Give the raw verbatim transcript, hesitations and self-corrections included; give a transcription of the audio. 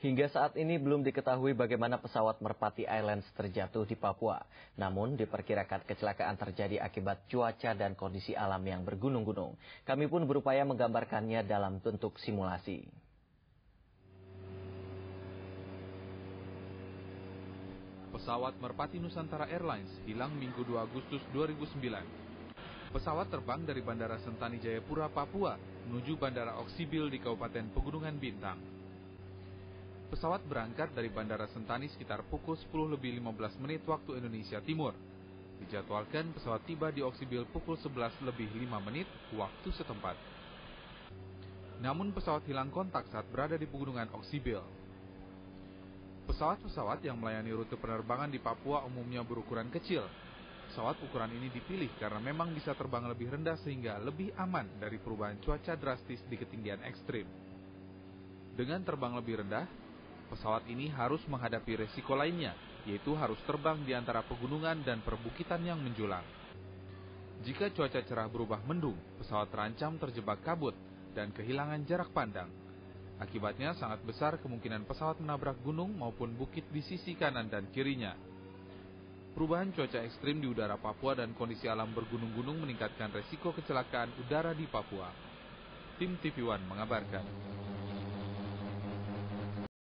Hingga saat ini belum diketahui bagaimana pesawat Merpati Airlines terjatuh di Papua. Namun diperkirakan kecelakaan terjadi akibat cuaca dan kondisi alam yang bergunung-gunung. Kami pun berupaya menggambarkannya dalam bentuk simulasi. Pesawat Merpati Nusantara Airlines hilang Minggu dua Agustus dua ribu sembilan. Pesawat terbang dari Bandara Sentani Jayapura, Papua, menuju Bandara Oksibil di Kabupaten Pegunungan Bintang. Pesawat berangkat dari Bandara Sentani sekitar pukul sepuluh lebih lima belas menit waktu Indonesia Timur. Dijadwalkan pesawat tiba di Oksibil pukul sebelas lebih lima menit waktu setempat. Namun pesawat hilang kontak saat berada di Pegunungan Oksibil. Pesawat-pesawat yang melayani rute penerbangan di Papua umumnya berukuran kecil. Pesawat ukuran ini dipilih karena memang bisa terbang lebih rendah sehingga lebih aman dari perubahan cuaca drastis di ketinggian ekstrim. Dengan terbang lebih rendah, pesawat ini harus menghadapi resiko lainnya, yaitu harus terbang di antara pegunungan dan perbukitan yang menjulang. Jika cuaca cerah berubah mendung, pesawat terancam terjebak kabut dan kehilangan jarak pandang. Akibatnya sangat besar kemungkinan pesawat menabrak gunung maupun bukit di sisi kanan dan kirinya. Perubahan cuaca ekstrim di udara Papua dan kondisi alam bergunung-gunung meningkatkan resiko kecelakaan udara di Papua. Tim T V One mengabarkan.